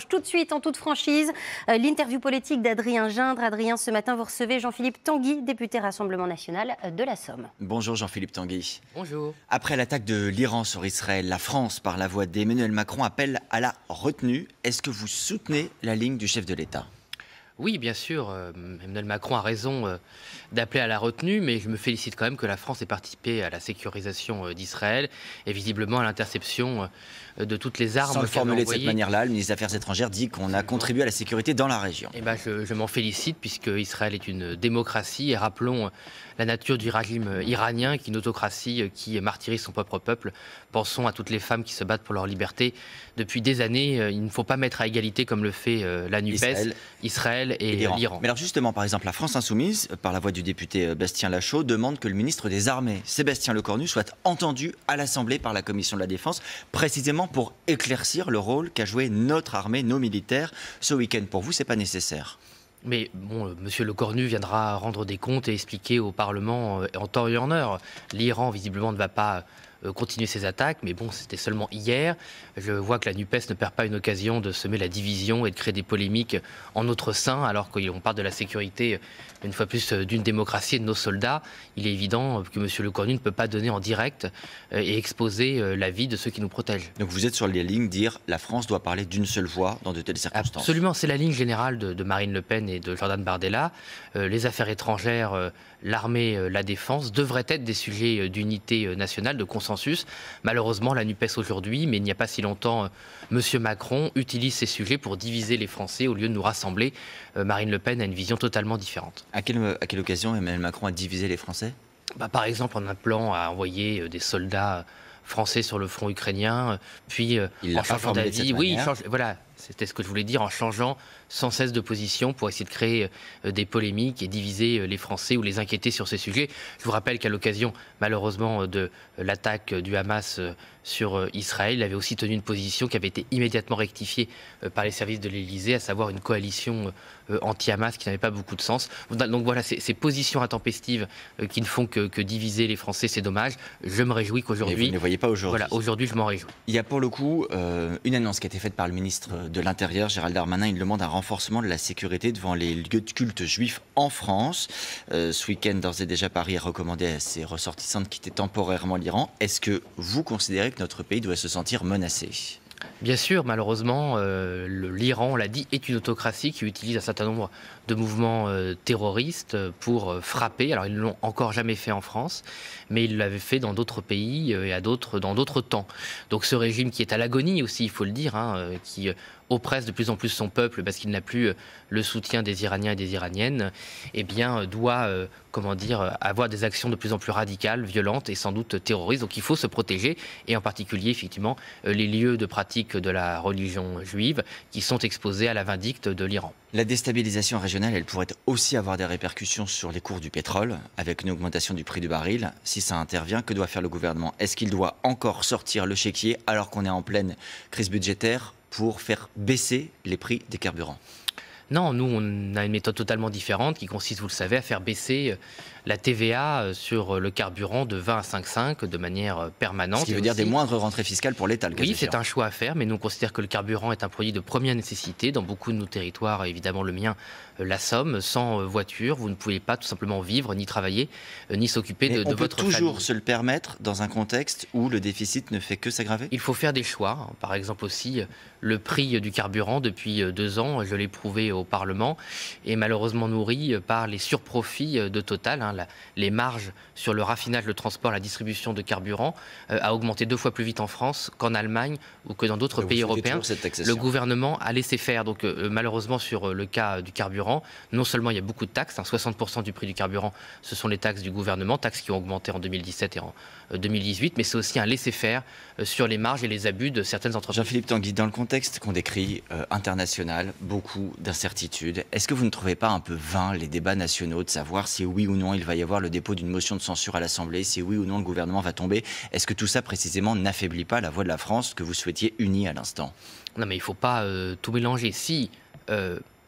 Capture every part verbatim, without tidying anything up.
Tout de suite, en toute franchise, euh, l'interview politique d'Adrien Gindre. Adrien, ce matin, vous recevez Jean-Philippe Tanguy, député Rassemblement National de la Somme. Bonjour Jean-Philippe Tanguy. Bonjour. Après l'attaque de l'Iran sur Israël, la France, par la voix d'Emmanuel Macron, appelle à la retenue. Est-ce que vous soutenez la ligne du chef de l'État ? Oui, bien sûr, euh, Emmanuel Macron a raison euh, d'appeler à la retenue, mais je me félicite quand même que la France ait participé à la sécurisation euh, d'Israël et visiblement à l'interception euh, de toutes les armes. Sans le formuler envoyées. de cette manière-là, le ministre des Affaires étrangères dit qu'on a contribué à la sécurité dans la région. Eh ben, je, je m'en félicite puisque Israël est une démocratie et rappelons la nature du régime iranien qui est une autocratie qui martyrise son propre peuple. Pensons à toutes les femmes qui se battent pour leur liberté depuis des années. Il ne faut pas mettre à égalité comme le fait la NUPES, Israël, Israël et, et l'Iran. Mais alors justement, par exemple, la France Insoumise, par la voix du député Bastien Lachaud, demande que le ministre des Armées, Sébastien Lecornu, soit entendu à l'Assemblée par la Commission de la Défense, précisément pour éclaircir le rôle qu'a joué notre armée, nos militaires, ce week-end. Pour vous, c'est pas nécessaire ? Mais bon, euh, Monsieur Lecornu viendra rendre des comptes et expliquer au Parlement euh, en temps et en heure. L'Iran, visiblement, ne va pas euh, continuer ses attaques, mais bon, c'était seulement hier. Je vois que la NUPES ne perd pas une occasion de semer la division et de créer des polémiques en notre sein, alors qu'on parle de la sécurité, une fois plus, d'une démocratie et de nos soldats. Il est évident que Monsieur Lecornu ne peut pas donner en direct euh, et exposer euh, la vie de ceux qui nous protègent. Donc vous êtes sur les lignes dire la France doit parler d'une seule voix dans de telles circonstances. Absolument, c'est la ligne générale de, de Marine Le Pen et de Jordan Bardella. Euh, les affaires étrangères, euh, l'armée, euh, la défense devraient être des sujets euh, d'unité euh, nationale, de consensus. Malheureusement, la NUPES aujourd'hui, mais il n'y a pas si longtemps, euh, Monsieur Macron utilise ces sujets pour diviser les Français au lieu de nous rassembler. Euh, Marine Le Pen a une vision totalement différente. À quelle, à quelle occasion Emmanuel Macron a divisé les Français ? Bah, par exemple, en appelant à envoyer euh, des soldats français sur le front ukrainien, puis euh, il en changeant d'avis. Oui, il change, voilà, c'était ce que je voulais dire, en changeant sans cesse de position pour essayer de créer euh, des polémiques et diviser euh, les Français ou les inquiéter sur ces sujets. Je vous rappelle qu'à l'occasion, malheureusement, de euh, l'attaque du Hamas euh, sur euh, Israël, il avait aussi tenu une position qui avait été immédiatement rectifiée euh, par les services de l'Élysée, à savoir une coalition euh, anti-Hamas qui n'avait pas beaucoup de sens. Donc voilà, ces, ces positions intempestives euh, qui ne font que, que diviser les Français, c'est dommage. Je me réjouis qu'aujourd'hui... Vous ne les voyez pas aujourd'hui. Voilà, aujourd'hui, je m'en réjouis. Il y a pour le coup euh, une annonce qui a été faite par le ministre de l'Intérieur, Gérald Darmanin. Il demande un renforcement de la sécurité devant les lieux de culte juifs en France. Euh, ce week-end, d'ores et déjà, Paris a recommandé à ses ressortissants de quitter temporairement l'Iran. Est-ce que vous considérez que notre pays doit se sentir menacé ? Bien sûr, malheureusement, euh, l'Iran, on l'a dit, est une autocratie qui utilise un certain nombre de mouvements euh, terroristes pour euh, frapper. Alors, ils ne l'ont encore jamais fait en France, mais ils l'avaient fait dans d'autres pays euh, et à d'autres, dans d'autres temps. Donc, ce régime qui est à l'agonie aussi, il faut le dire, hein, euh, qui euh, oppresse de plus en plus son peuple parce qu'il n'a plus euh, le soutien des Iraniens et des Iraniennes, eh bien, euh, doit, euh, comment dire, avoir des actions de plus en plus radicales, violentes et sans doute terroristes. Donc, il faut se protéger, et en particulier, effectivement, euh, les lieux de pratique de la religion juive qui sont exposés à la vindicte de l'Iran. La déstabilisation régionale, elle pourrait aussi avoir des répercussions sur les cours du pétrole, avec une augmentation du prix du baril. Si ça intervient, que doit faire le gouvernement ? Est-ce qu'il doit encore sortir le chéquier alors qu'on est en pleine crise budgétaire pour faire baisser les prix des carburants ? Non, nous, on a une méthode totalement différente qui consiste, vous le savez, à faire baisser la T V A sur le carburant de vingt à cinq virgule cinq de manière permanente. Ce qui veut dire des moindres rentrées fiscales pour l'État. Oui, c'est un choix à faire, mais nous on considère que le carburant est un produit de première nécessité dans beaucoup de nos territoires, évidemment le mien, la Somme. Sans voiture, vous ne pouvez pas tout simplement vivre, ni travailler, ni s'occuper de, de votre famille. On peut toujours se le permettre dans un contexte où le déficit ne fait que s'aggraver ? Il faut faire des choix. Par exemple aussi, le prix du carburant depuis deux ans, je l'ai prouvé au Parlement, est malheureusement nourri par les surprofits de Total. Hein, la, les marges sur le raffinage, le transport, la distribution de carburant euh, a augmenté deux fois plus vite en France qu'en Allemagne ou que dans d'autres pays européens. Le gouvernement a laissé faire. Donc euh, malheureusement sur euh, le cas du carburant, non seulement il y a beaucoup de taxes, hein, soixante pour cent du prix du carburant, ce sont les taxes du gouvernement, taxes qui ont augmenté en deux mille dix-sept et en euh, deux mille dix-huit, mais c'est aussi un laisser-faire euh, sur les marges et les abus de certaines entreprises. Jean-Philippe Tanguy, dans le contexte qu'on décrit euh, international, beaucoup d'incertitudes, est-ce que vous ne trouvez pas un peu vain les débats nationaux de savoir si oui ou non il va y avoir le dépôt d'une motion de censure à l'Assemblée, si oui ou non le gouvernement va tomber? Est-ce que tout ça précisément n'affaiblit pas la voix de la France que vous souhaitiez unie à l'instant? Non mais il ne faut pas euh, tout mélanger. Si euh,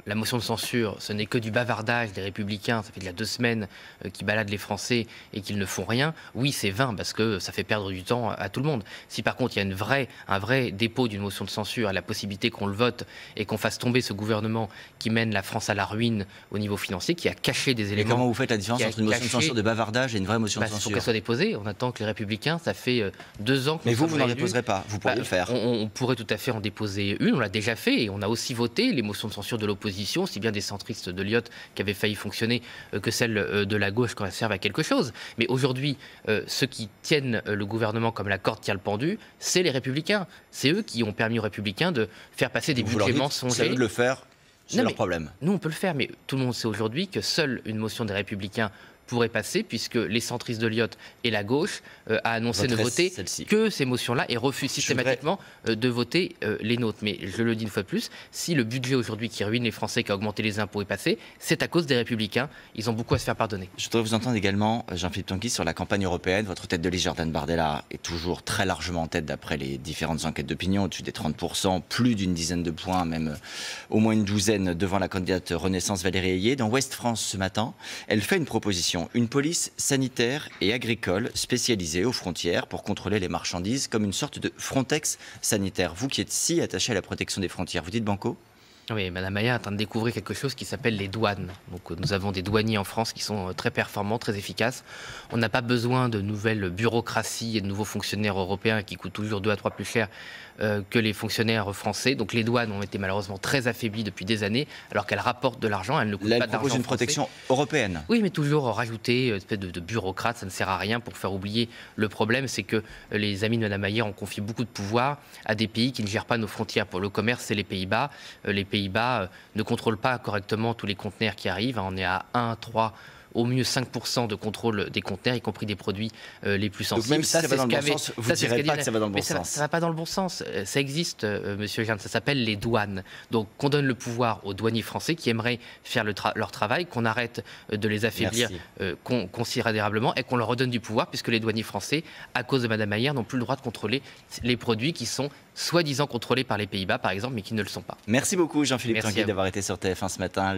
la motion de censure, ce n'est que du bavardage des Républicains, ça fait déjà deux semaines euh, qu'ils baladent les Français et qu'ils ne font rien, oui, c'est vain parce que ça fait perdre du temps à tout le monde. Si par contre il y a une vraie, un vrai dépôt d'une motion de censure, la possibilité qu'on le vote et qu'on fasse tomber ce gouvernement qui mène la France à la ruine au niveau financier, qui a caché des éléments... Et comment vous faites la différence entre une motion caché... de censure de bavardage et une vraie motion bah, de censure? Il faut qu'elle soit déposée. On attend que les Républicains, ça fait euh, deux ans que... Mais vous, vous n'en déposerez pas. Vous pourriez bah, le faire. On, on pourrait tout à fait en déposer une. On l'a déjà fait et on a aussi voté les motions de censure de l'opposition, aussi bien des centristes de Lyotte qui avaient failli fonctionner euh, que celles euh, de la gauche quand elles servent à quelque chose. Mais aujourd'hui, euh, ceux qui tiennent euh, le gouvernement comme la corde tient le pendu, c'est les Républicains. C'est eux qui ont permis aux Républicains de faire passer des vous budgets mensongers. C'est eux de le faire, c'est leur problème. Nous, on peut le faire, mais tout le monde sait aujourd'hui que seule une motion des Républicains pourrait passer, puisque les centristes de Lyotte et la gauche euh, a annoncé Votre ne voter que ces motions-là et refuse systématiquement voudrais... euh, de voter euh, les nôtres. Mais je le dis une fois de plus, si le budget aujourd'hui qui ruine les Français, qui a augmenté les impôts est passé, c'est à cause des Républicains. Ils ont beaucoup à se faire pardonner. Je voudrais vous entendre également, Jean-Philippe Tanguy, sur la campagne européenne. Votre tête de liste, Jordan Bardella, est toujours très largement en tête d'après les différentes enquêtes d'opinion, au-dessus des trente pour cent, plus d'une dizaine de points, même euh, au moins une douzaine devant la candidate Renaissance Valérie Ayé. Dans Ouest France ce matin, elle fait une proposition, une police sanitaire et agricole spécialisée aux frontières pour contrôler les marchandises comme une sorte de Frontex sanitaire. Vous qui êtes si attaché à la protection des frontières, vous dites banco ? Oui, Madame Maillard est en train de découvrir quelque chose qui s'appelle les douanes. Donc, nous avons des douaniers en France qui sont très performants, très efficaces. On n'a pas besoin de nouvelles bureaucraties et de nouveaux fonctionnaires européens qui coûtent toujours deux à trois plus cher euh, que les fonctionnaires français. Donc les douanes ont été malheureusement très affaiblies depuis des années, alors qu'elles rapportent de l'argent, elles ne coûtent Là, pas d'argent. Elle propose une protection européenne. Oui, mais toujours rajouter une espèce de, de bureaucrate, ça ne sert à rien pour faire oublier le problème. C'est que les amis de Madame Maillard ont confié beaucoup de pouvoir à des pays qui ne gèrent pas nos frontières. Pour le commerce, c'est les Pays-Bas. Euh, les Pays-Bas euh, ne contrôlent pas correctement tous les conteneurs qui arrivent. On est à un, trois, au mieux cinq pour cent de contrôle des conteneurs, y compris des produits euh, les plus sensibles. Donc même si ça, ça va dans le bon sens, vous ne direz pas que ça va dans le bon sens. Ça ne va pas dans le bon sens. Ça existe, euh, Monsieur Jeanne, ça s'appelle les douanes. Donc qu'on donne le pouvoir aux douaniers français qui aimeraient faire le tra leur travail, qu'on arrête de les affaiblir euh, con considérablement et qu'on leur redonne du pouvoir, puisque les douaniers français, à cause de Madame Maillard, n'ont plus le droit de contrôler les produits qui sont soi-disant contrôlés par les Pays-Bas, par exemple, mais qui ne le sont pas. Merci beaucoup, Jean-Philippe Tanguy, d'avoir été sur T F un ce matin.